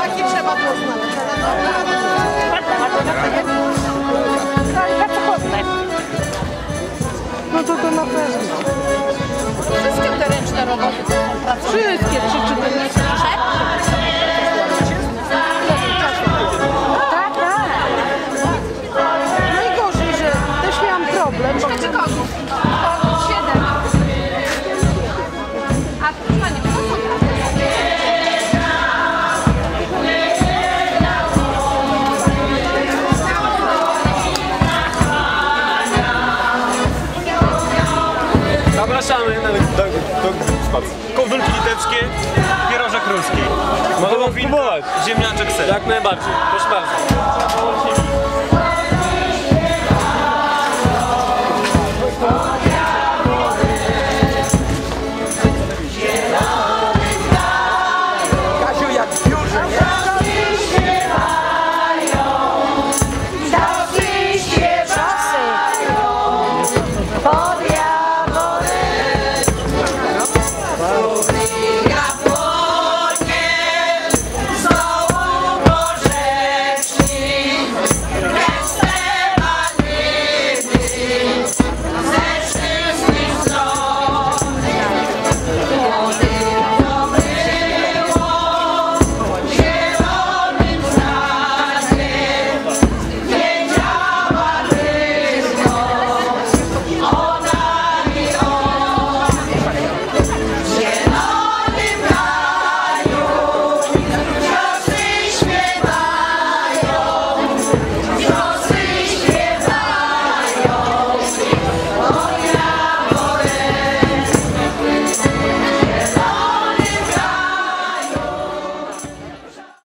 Taki trzeba było znaleźć. Bardzo chłodne. No to na pewno. Wszystkie te ręczne roboty to są pracowne. Wszystkie 3-4 Tak, tak. Najgorzej, że też miałam problem, bo... Czy kogów? 7. A proszę Pani, to są Zapraszamy do spacji. Koldunki litewskie, pierożek ruski. Mogą spróbować. Ziemniaczek ser. Jak najbardziej. Proszę bardzo. Wiosny